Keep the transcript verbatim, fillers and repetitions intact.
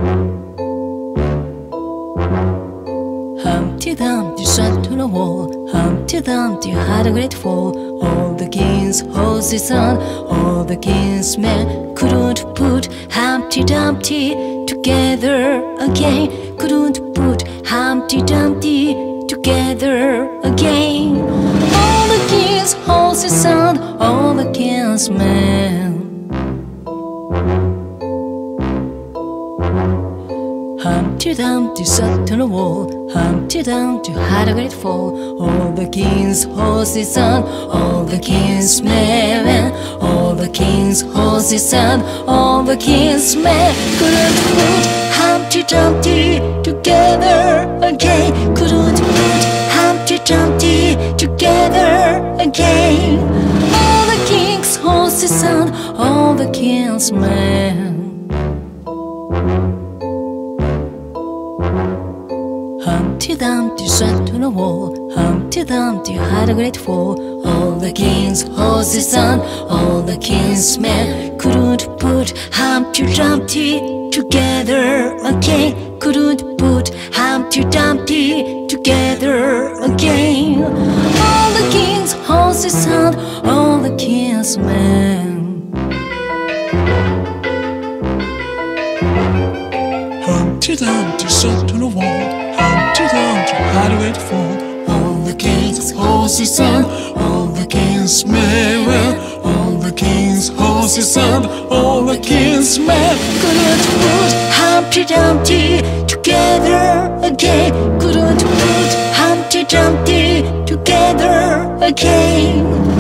Humpty Dumpty sat on a wall. Humpty Dumpty had a great fall. All the king's horses and all the king's men couldn't put Humpty Dumpty together again. Couldn't put Humpty Dumpty together again. All the king's horses and all the king's men. Humpty Dumpty sat on a wall. Humpty Dumpty had a great fall. All the king's horses and all the king's men, all the king's horses and all the king's men couldn't put Humpty Dumpty together again. Couldn't put Humpty Dumpty together again. All the king's horses and all the king's men. Humpty Dumpty sat on a wall. Humpty Dumpty had a great fall. All the king's horses and all the king's men couldn't put Humpty Dumpty together again. Couldn't put Humpty Dumpty together again. All the king's horses and all the king's men. Humpty Dumpty sat on a wall. Humpty Dumpty had a great fall. All the king's horses and all the king's men, all the king's horses and all the king's men Couldn't put Humpty Dumpty together again. Couldn't put Humpty Dumpty together again.